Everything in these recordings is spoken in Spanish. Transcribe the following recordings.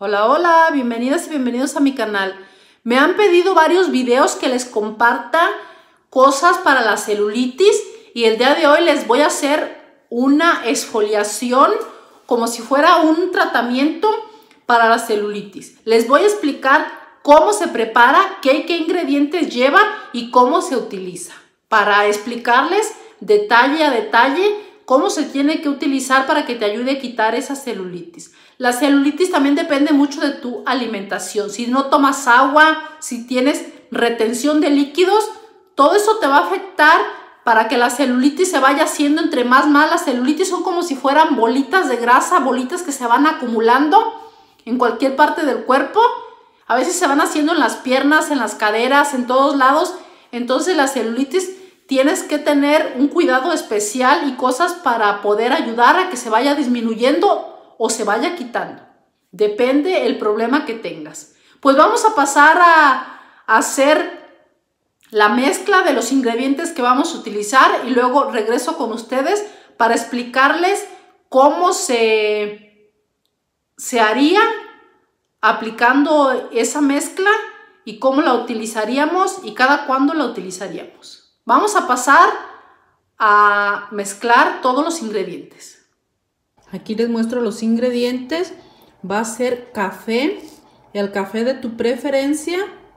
Hola, hola, bienvenidas y bienvenidos a mi canal. Me han pedido varios videos que les comparta cosas para la celulitis y el día de hoy les voy a hacer una exfoliación como si fuera un tratamiento para la celulitis. Les voy a explicar cómo se prepara, qué ingredientes lleva y cómo se utiliza, para explicarles detalle a detalle cómo se tiene que utilizar para que te ayude a quitar esa celulitis. La celulitis también depende mucho de tu alimentación. Si no tomas agua, si tienes retención de líquidos, todo eso te va a afectar para que la celulitis se vaya haciendo entre más. Las celulitis son como si fueran bolitas de grasa, bolitas que se van acumulando en cualquier parte del cuerpo. A veces se van haciendo en las piernas, en las caderas, en todos lados. Entonces la celulitis tienes que tener un cuidado especial y cosas para poder ayudar a que se vaya disminuyendo o se vaya quitando. Depende el problema que tengas. Pues vamos a pasar a hacer la mezcla de los ingredientes que vamos a utilizar y luego regreso con ustedes para explicarles cómo se haría aplicando esa mezcla y cómo la utilizaríamos y cada cuándo la utilizaríamos. Vamos a pasar a mezclar todos los ingredientes. Aquí les muestro los ingredientes. Va a ser café, el café de tu preferencia.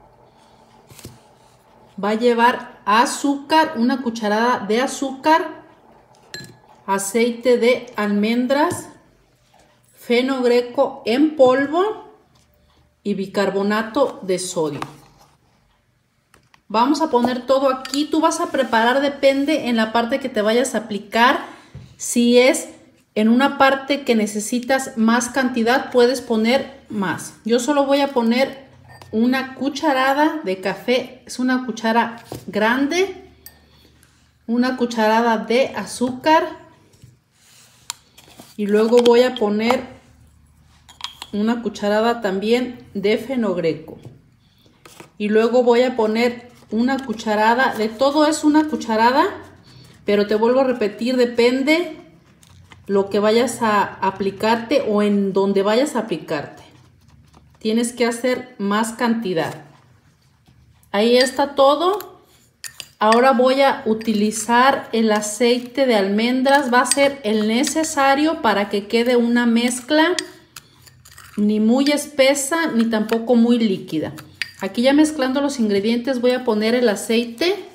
Va a llevar azúcar, una cucharada de azúcar, aceite de almendras, fenogreco en polvo y bicarbonato de sodio. Vamos a poner todo aquí. Tú vas a preparar, depende en la parte que te vayas a aplicar. Si es en una parte que necesitas más cantidad, puedes poner más. Yo solo voy a poner una cucharada de café, es una cuchara grande, una cucharada de azúcar y luego voy a poner una cucharada también de fenogreco y luego voy a poner una cucharada, de todo es una cucharada, pero te vuelvo a repetir, depende lo que vayas a aplicarte o en donde vayas a aplicarte. Tienes que hacer más cantidad. Ahí está todo. Ahora voy a utilizar el aceite de almendras. Va a ser el necesario para que quede una mezcla ni muy espesa ni tampoco muy líquida. Aquí ya mezclando los ingredientes voy a poner el aceite.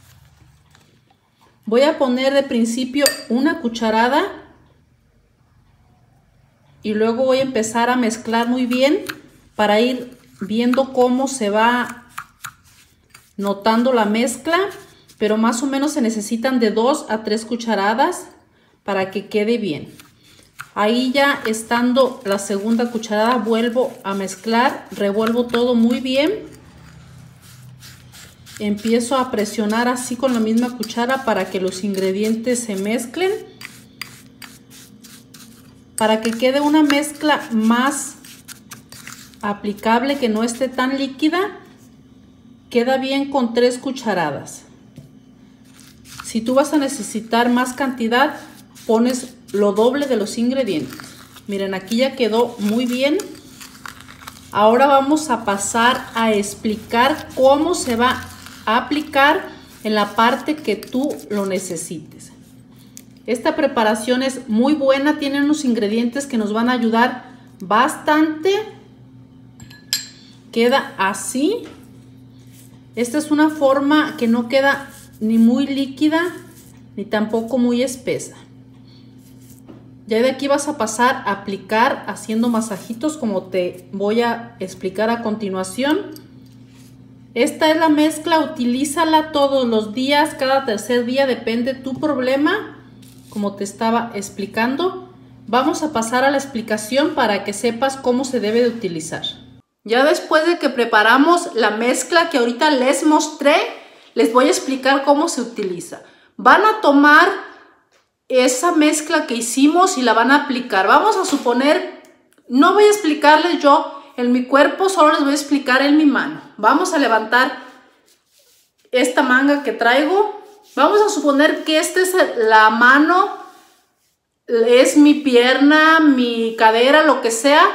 Voy a poner de principio una cucharada y luego voy a empezar a mezclar muy bien para ir viendo cómo se va notando la mezcla, pero más o menos se necesitan de 2 a 3 cucharadas para que quede bien. Ahí ya estando la segunda cucharada vuelvo a mezclar, revuelvo todo muy bien. Empiezo a presionar así con la misma cuchara para que los ingredientes se mezclen, para que quede una mezcla más aplicable, que no esté tan líquida. Queda bien con 3 cucharadas. Si tú vas a necesitar más cantidad, pones lo doble de los ingredientes. Miren, aquí ya quedó muy bien. Ahora vamos a pasar a explicar cómo se va a aplicar en la parte que tú lo necesites. Esta preparación es muy buena, tiene unos ingredientes que nos van a ayudar bastante. Queda así. Esta es una forma que no queda ni muy líquida ni tampoco muy espesa. Ya de aquí vas a pasar a aplicar haciendo masajitos como te voy a explicar a continuación. Esta es la mezcla, utilízala todos los días, cada tercer día, depende tu problema, como te estaba explicando. Vamos a pasar a la explicación para que sepas cómo se debe de utilizar. Ya después de que preparamos la mezcla que ahorita les mostré, les voy a explicar cómo se utiliza. Van a tomar esa mezcla que hicimos y la van a aplicar. Vamos a suponer, no voy a explicarles yo en mi cuerpo, solo les voy a explicar en mi mano. Vamos a levantar esta manga que traigo. Vamos a suponer que esta es la mano, es mi pierna, mi cadera, lo que sea.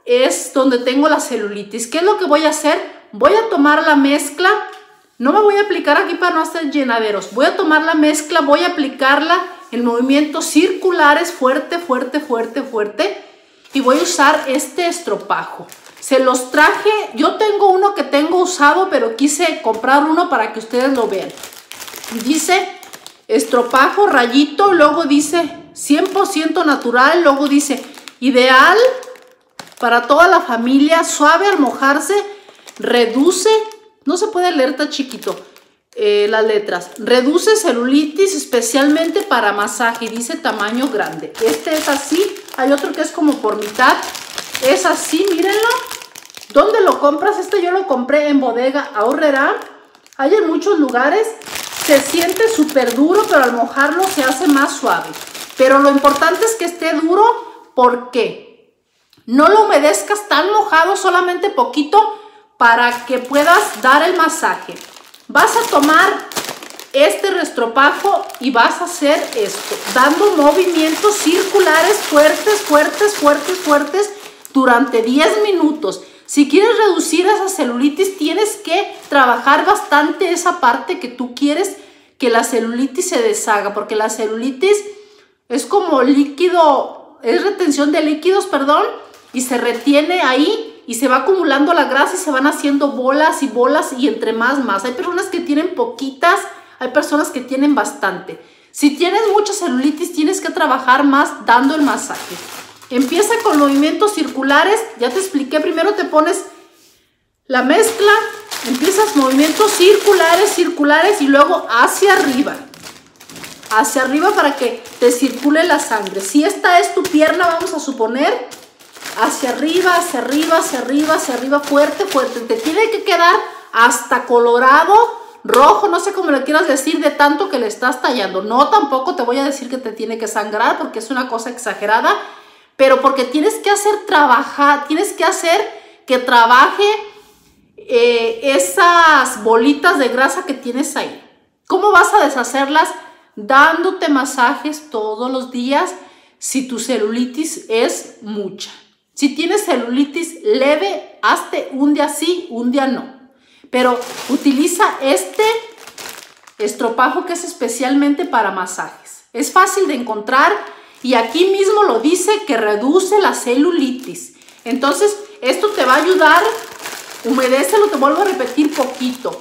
es donde tengo la celulitis. ¿Qué es lo que voy a hacer? Voy a tomar la mezcla, no me voy a aplicar aquí para no hacer llenaderos, voy a tomar la mezcla, voy a aplicarla en movimientos circulares, fuerte, fuerte, fuerte, fuerte, y voy a usar este estropajo. Se los traje, yo tengo uno que tengo usado, pero quise comprar uno para que ustedes lo vean. Dice estropajo rayito, luego dice 100% natural, luego dice ideal para toda la familia, suave al mojarse, reduce, no se puede leer tan chiquito las letras, reduce celulitis especialmente para masaje, dice tamaño grande. Este es así, hay otro que es como por mitad, es así, mírenlo. ¿Dónde lo compras? Este yo lo compré en Bodega Aurrerá, hay en muchos lugares. Se siente súper duro, pero al mojarlo se hace más suave. Pero lo importante es que esté duro, porque no lo humedezcas tan mojado, solamente poquito, para que puedas dar el masaje. Vas a tomar este restropajo y vas a hacer esto, dando movimientos circulares fuertes, fuertes, fuertes, fuertes, durante 10 minutos. Si quieres reducir esa celulitis, tienes que trabajar bastante esa parte que tú quieres que la celulitis se deshaga, porque la celulitis es como líquido, es retención de líquidos, perdón, y se retiene ahí y se va acumulando la grasa y se van haciendo bolas y bolas y entre más. Hay personas que tienen poquitas, hay personas que tienen bastante. Si tienes mucha celulitis, tienes que trabajar más dando el masaje. Empieza con movimientos circulares, ya te expliqué, primero te pones la mezcla, empiezas movimientos circulares y luego hacia arriba para que te circule la sangre. Si esta es tu pierna, vamos a suponer, hacia arriba, hacia arriba, hacia arriba, hacia arriba, fuerte, fuerte. Te tiene que quedar hasta colorado, rojo, no sé cómo le quieras decir, de tanto que le estás tallando. No, tampoco te voy a decir que te tiene que sangrar porque es una cosa exagerada, pero porque tienes que hacer que trabaje esas bolitas de grasa que tienes ahí. ¿Cómo vas a deshacerlas? Dándote masajes todos los días si tu celulitis es mucha. Si tienes celulitis leve, hazte un día sí, un día no. Pero utiliza este estropajo que es especialmente para masajes. Es fácil de encontrar y aquí mismo lo dice que reduce la celulitis. Entonces, esto te va a ayudar. Humedécelo, te vuelvo a repetir, poquito.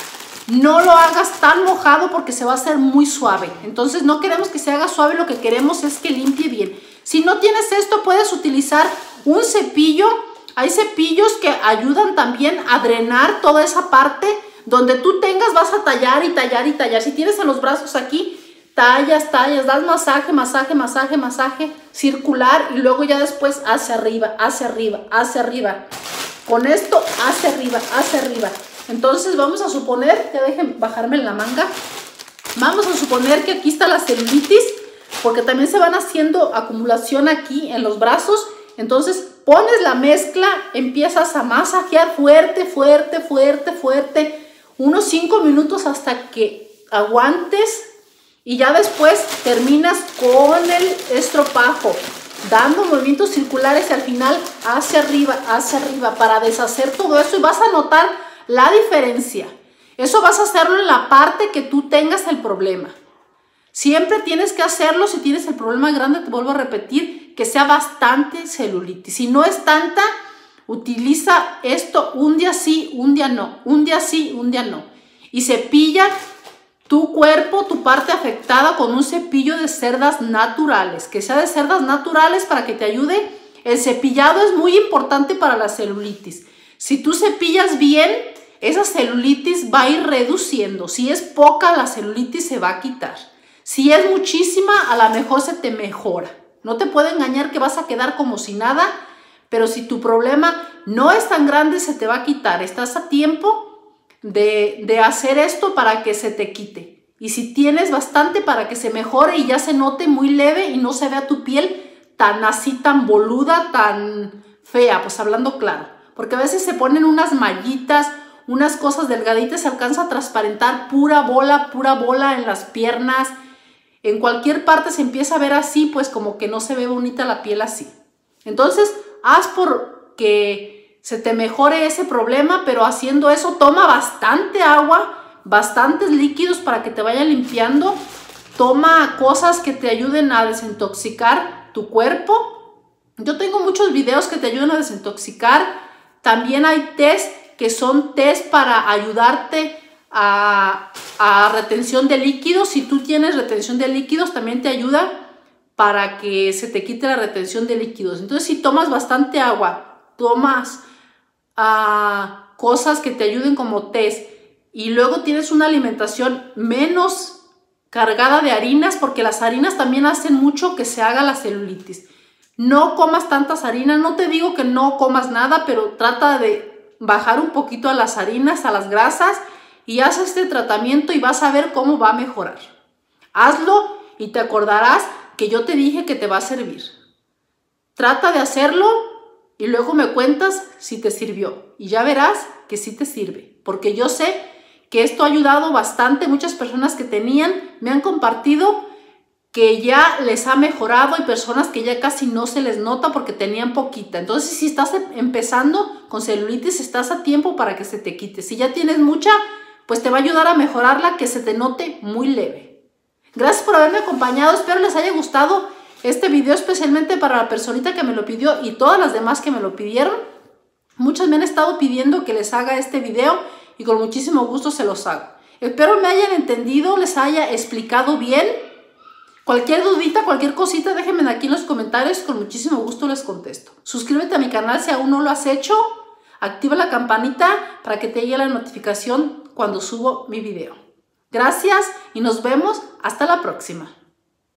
No lo hagas tan mojado porque se va a hacer muy suave. Entonces no queremos que se haga suave, lo que queremos es que limpie bien. Si no tienes esto, puedes utilizar un cepillo. Hay cepillos que ayudan también a drenar toda esa parte. Donde tú tengas vas a tallar y tallar y tallar. Si tienes en los brazos aquí, tallas, das masaje, masaje, masaje, masaje circular y luego ya después hacia arriba, hacia arriba, hacia arriba. Con esto hacia arriba, hacia arriba. Entonces vamos a suponer, ya dejen bajarme la manga. Vamos a suponer que aquí está la celulitis, porque también se van haciendo acumulación aquí en los brazos. Entonces pones la mezcla, empiezas a masajear fuerte, fuerte, fuerte, fuerte, unos 5 minutos hasta que aguantes y ya después terminas con el estropajo, dando movimientos circulares y al final hacia arriba para deshacer todo eso y vas a notar la diferencia. Eso vas a hacerlo en la parte que tú tengas el problema. Siempre tienes que hacerlo. Si tienes el problema grande, te vuelvo a repetir, que sea bastante celulitis. Si no es tanta, utiliza esto un día sí, un día no, un día sí, un día no. Y cepilla tu cuerpo, tu parte afectada con un cepillo de cerdas naturales, que sea de cerdas naturales para que te ayude. El cepillado es muy importante para la celulitis. Si tú cepillas bien, esa celulitis va a ir reduciendo. Si es poca, la celulitis se va a quitar. Si es muchísima, a lo mejor se te mejora. No te puedo engañar que vas a quedar como si nada, pero si tu problema no es tan grande, se te va a quitar. Estás a tiempo de hacer esto para que se te quite. Y si tienes bastante, para que se mejore y ya se note muy leve y no se vea tu piel tan así, tan boluda, tan fea, pues hablando claro. Porque a veces se ponen unas mallitas, unas cosas delgaditas, se alcanza a transparentar pura bola en las piernas. En cualquier parte se empieza a ver así, pues como que no se ve bonita la piel así. Entonces, haz por que se te mejore ese problema, pero haciendo eso toma bastante agua, bastantes líquidos para que te vaya limpiando. Toma cosas que te ayuden a desintoxicar tu cuerpo. Yo tengo muchos videos que te ayudan a desintoxicar. También hay test que son test para ayudarte a retención de líquidos. Si tú tienes retención de líquidos, también te ayuda para que se te quite la retención de líquidos. Entonces, si tomas bastante agua, tomas cosas que te ayuden como test y luego tienes una alimentación menos cargada de harinas, porque las harinas también hacen mucho que se haga la celulitis. No comas tantas harinas, no te digo que no comas nada, pero trata de bajar un poquito a las harinas, a las grasas, y haz este tratamiento y vas a ver cómo va a mejorar. Hazlo y te acordarás que yo te dije que te va a servir. Trata de hacerlo y luego me cuentas si te sirvió. Y ya verás que sí te sirve, porque yo sé que esto ha ayudado bastante. Muchas personas que tenían me han compartido que ya les ha mejorado. Hay personas que ya casi no se les nota porque tenían poquita. Entonces, si estás empezando con celulitis, estás a tiempo para que se te quite. Si ya tienes mucha, pues te va a ayudar a mejorarla, que se te note muy leve. Gracias por haberme acompañado. Espero les haya gustado este video, especialmente para la personita que me lo pidió y todas las demás que me lo pidieron. Muchas me han estado pidiendo que les haga este video y con muchísimo gusto se los hago. Espero me hayan entendido, les haya explicado bien. Cualquier dudita, cualquier cosita, déjenme aquí en los comentarios, con muchísimo gusto les contesto. Suscríbete a mi canal si aún no lo has hecho. Activa la campanita para que te llegue la notificación cuando subo mi video. Gracias y nos vemos hasta la próxima.